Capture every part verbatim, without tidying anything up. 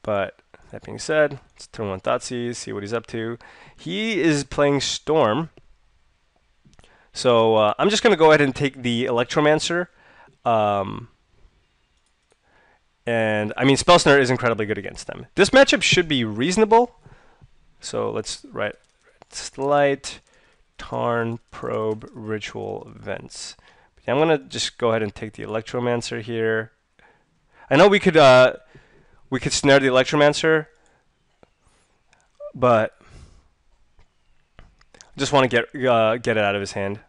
But that being said, let's turn on Thoughtseize, see what he's up to. He is playing Storm. So uh, I'm just going to go ahead and take the Electromancer. Um, and, I mean, Spell Snare is incredibly good against them. This matchup should be reasonable. So let's write Slight, Tarn, Probe, Ritual, Vents. I'm going to just go ahead and take the Electromancer here. I know we could uh, we could snare the Electromancer, but I just want to get uh, get it out of his hand.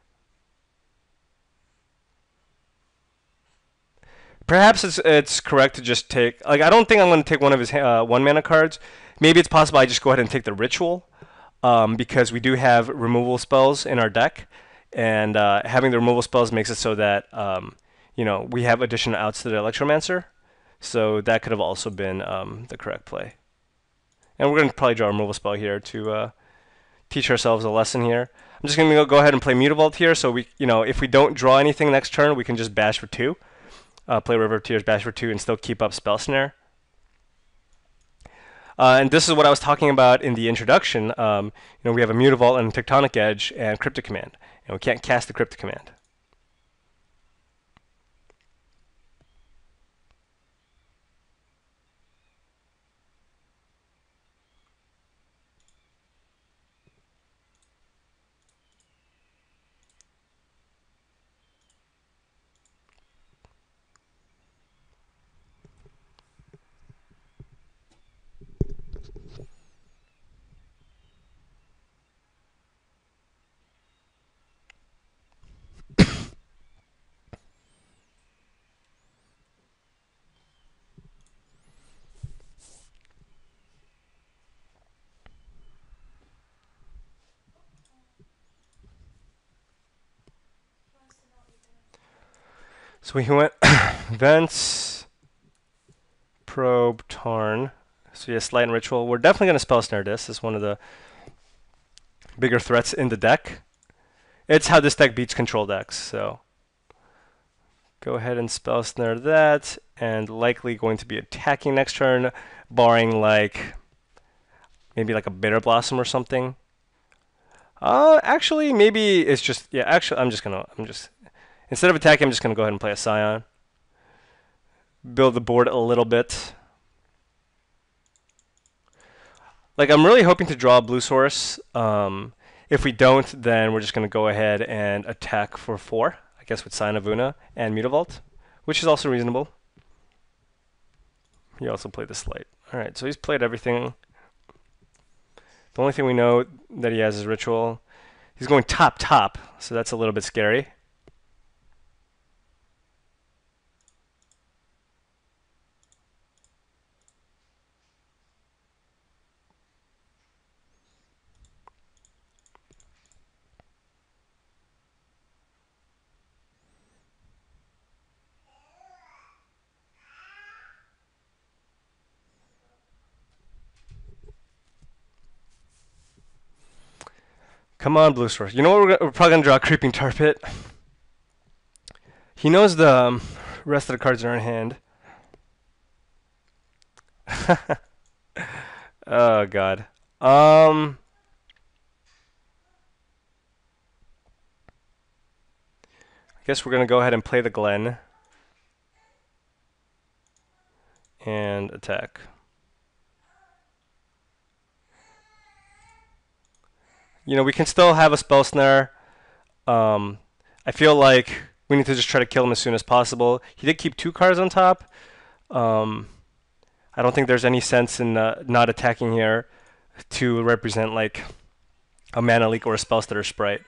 Perhaps it's it's correct to just take, like, I don't think I'm going to take one of his uh, one mana cards. Maybe it's possible I just go ahead and take the Ritual, um, because we do have removal spells in our deck, and uh, having the removal spells makes it so that um, you know, we have additional outs to the Electromancer. So that could have also been um, the correct play. And we're going to probably draw a removal spell here to uh, teach ourselves a lesson here. I'm just going to go ahead and play Mutavault here. So we, you know, if we don't draw anything next turn, we can just bash for two. Uh, play River of Tears, bash for two, and still keep up Spell Snare. Uh, and this is what I was talking about in the introduction. Um, you know, we have a Mutavault and Tectonic Edge and Cryptic Command. And we can't cast the Cryptic Command. So we went Vents, Probe, Tarn. So yes, Light and Ritual. We're definitely going to Spell Snare this. It's one of the bigger threats in the deck. It's how this deck beats control decks. So go ahead and Spell Snare that, and likely going to be attacking next turn, barring like maybe like a Bitter Blossom or something. Uh, actually, maybe it's just, yeah, actually, I'm just going to, I'm just, instead of attacking, I'm just going to go ahead and play a Scion. Build the board a little bit. Like, I'm really hoping to draw a Blue Source. Um, if we don't, then we're just going to go ahead and attack for four, I guess with Scion of Una and Mutavault, which is also reasonable. He also played the Slight. All right, so he's played everything. The only thing we know that he has is Ritual. He's going top, top, so that's a little bit scary. Come on, Blue Source. You know what? We're, we're probably going to draw a Creeping Tar Pit. He knows the um, rest of the cards are in hand. Oh, God. Um, I guess we're going to go ahead and play the Glen. And attack. You know, we can still have a Spell Snare. Um, I feel like we need to just try to kill him as soon as possible. He did keep two cards on top. Um, I don't think there's any sense in uh, not attacking here to represent like a Mana Leak or a Spell Stutter Sprite.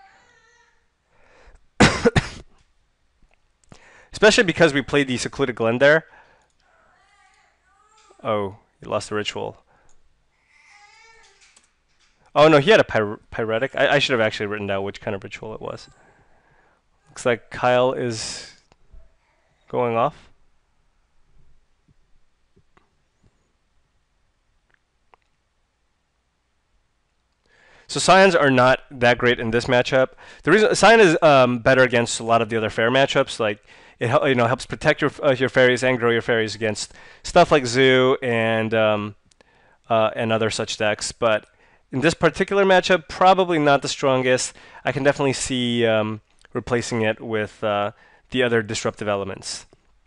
Especially because we played the Secluded Glen there. Oh, he lost the Ritual. Oh no, he had a pyr Pyretic. I, I should have actually written down which kind of Ritual it was. Looks like Kyle is going off. So Scions are not that great in this matchup. The reason Scion is um, better against a lot of the other fair matchups. Like it hel- you know helps protect your uh, your fairies and grow your fairies against stuff like Zoo and um, uh, and other such decks. But in this particular matchup, probably not the strongest. I can definitely see um, replacing it with uh, the other disruptive elements.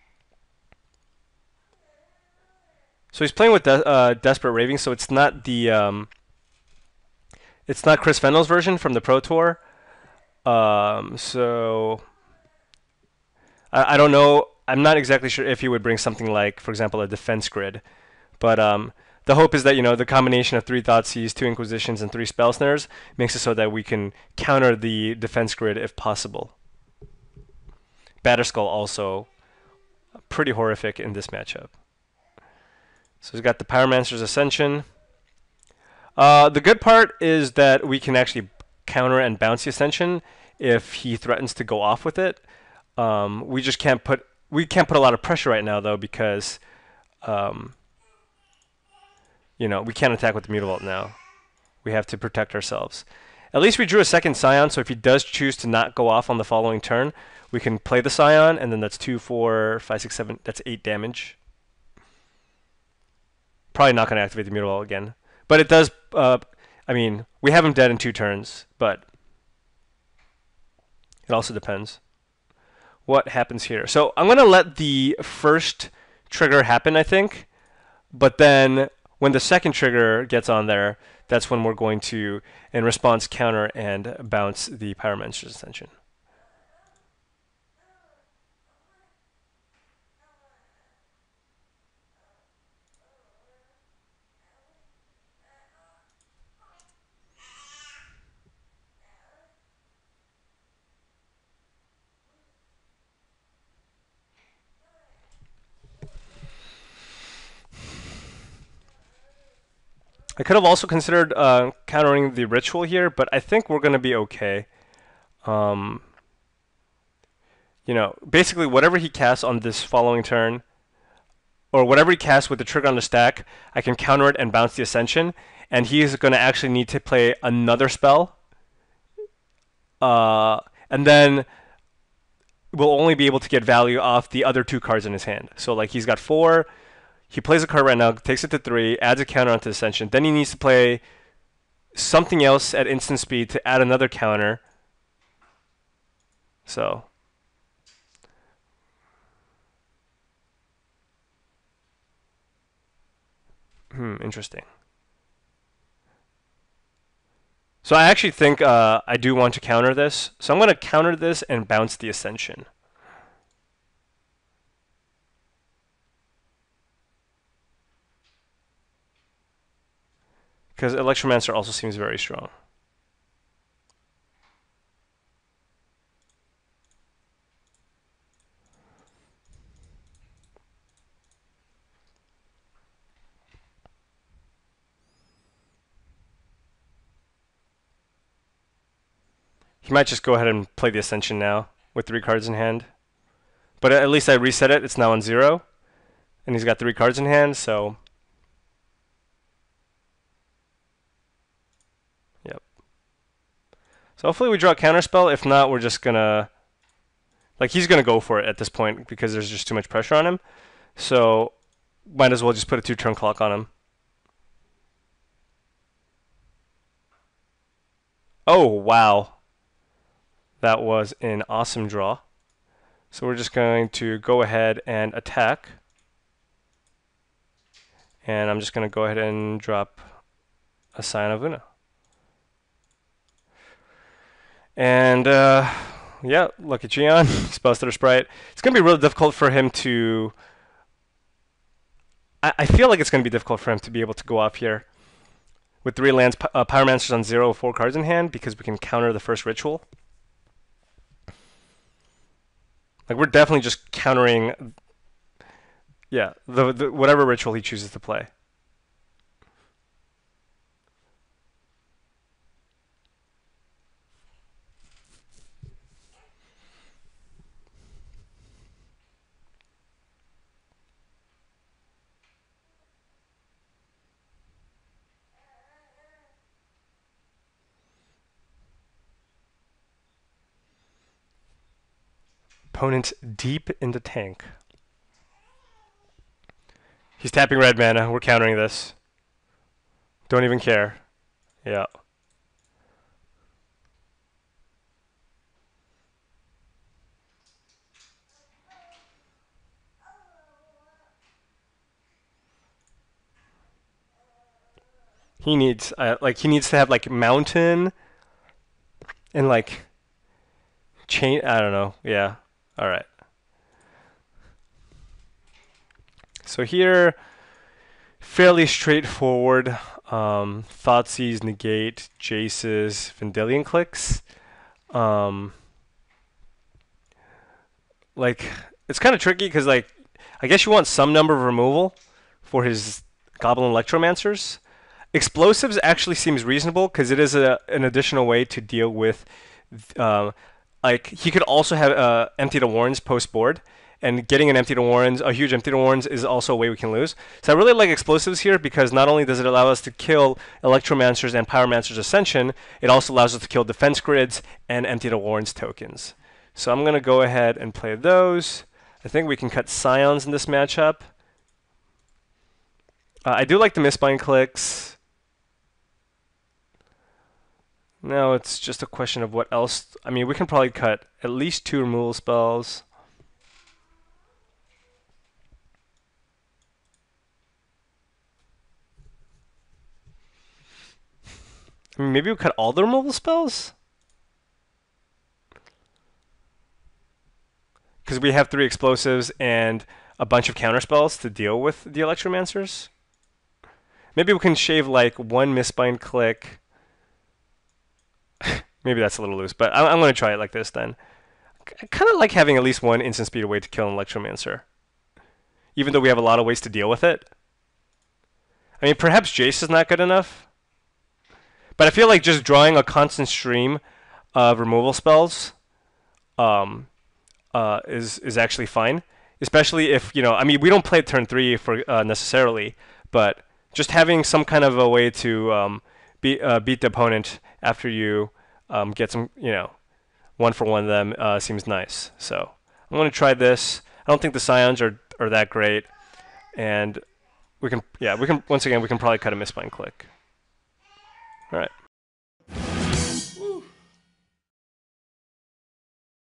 So he's playing with De- uh, Desperate Raving, so it's not the um, it's not Chris Fennell's version from the Pro Tour. Um, so I, I don't know. I'm not exactly sure if he would bring something like, for example, a defense grid. But um, the hope is that you know the combination of three Thoughtseize, two Inquisitions, and three Spell Snares makes it so that we can counter the defense grid if possible. Batterskull also pretty horrific in this matchup. So he's got the Pyromancer's Ascension. Uh, the good part is that we can actually counter and bounce the Ascension if he threatens to go off with it. Um, we just can't put we can't put a lot of pressure right now though because um, you know we can't attack with the Mutavault now. We have to protect ourselves. At least we drew a second Scion, so if he does choose to not go off on the following turn, we can play the Scion, and then that's two, four, five, six, seven. That's eight damage. Probably not going to activate the Mutavault again, but it does. Uh, I mean, we have him dead in two turns, but it also depends what happens here. So I'm going to let the first trigger happen, I think, but then when the second trigger gets on there, that's when we're going to, in response, counter and bounce the Pyromancer's Ascension. I could have also considered uh, countering the Ritual here, but I think we're going to be okay. Um, you know, basically whatever he casts on this following turn, or whatever he casts with the trigger on the stack, I can counter it and bounce the Ascension, and he is going to actually need to play another spell. Uh, and then we'll only be able to get value off the other two cards in his hand. So like he's got four, he plays a card right now, takes it to three, adds a counter onto the Ascension. Then he needs to play something else at instant speed to add another counter. So hmm, interesting. So I actually think uh, I do want to counter this. So I'm going to counter this and bounce the Ascension. Because Electromancer also seems very strong. He might just go ahead and play the Ascension now with three cards in hand. But at least I reset it. It's now on zero. And he's got three cards in hand, so... Yep. So hopefully we draw a counterspell. If not, we're just going to... Like, he's going to go for it at this point because there's just too much pressure on him. So, might as well just put a two-turn clock on him. Oh, wow. That was an awesome draw. So we're just going to go ahead and attack. And I'm just going to go ahead and drop a Scion of Una. And, uh, yeah, look at Gion. Spells to the Sprite. It's going to be really difficult for him to... I, I feel like it's going to be difficult for him to be able to go off here with three lands, uh, Pyromancers on zero, four cards in hand, because we can counter the first Ritual. Like, we're definitely just countering, yeah, the, the whatever Ritual he chooses to play. Opponent's deep in the tank. He's tapping red mana. We're countering this. Don't even care. Yeah. He needs uh, like he needs to have like mountain and like chain. I don't know. Yeah. All right. So here, fairly straightforward. Um, Thoughtseize, negate, Jace's, Vendilion clicks. Um, like it's kind of tricky because like I guess you want some number of removal for his Goblin Electromancers. Explosives actually seems reasonable because it is a, an additional way to deal with, uh, like he could also have uh, Empty the Warrens post board, and getting an Empty the Warrens, a huge Empty the Warrens, is also a way we can lose. So I really like explosives here because not only does it allow us to kill Electromancers and Pyromancer's Ascension, it also allows us to kill defense grids and Empty the Warrens tokens. So I'm gonna go ahead and play those. I think we can cut Scions in this matchup. Uh, I do like the Mistbind clicks. Now it's just a question of what else. I mean, we can probably cut at least two removal spells. I mean, maybe we cut all the removal spells? Because we have three explosives and a bunch of counter spells to deal with the Electromancers. Maybe we can shave like one Mistbind click. Maybe that's a little loose, but I'm, I'm going to try it like this then. I kind of like having at least one instant speed away to kill an Electromancer, even though we have a lot of ways to deal with it. I mean, perhaps Jace is not good enough, but I feel like just drawing a constant stream of removal spells um, uh, is is actually fine, especially if, you know, I mean, we don't play turn three for uh, necessarily, but just having some kind of a way to um, beat uh, beat the opponent after you um, get some, you know, one for one of them uh, seems nice. So I'm going to try this. I don't think the Scions are are that great, and we can, yeah, we can once again we can probably cut a Mistbind click. All right.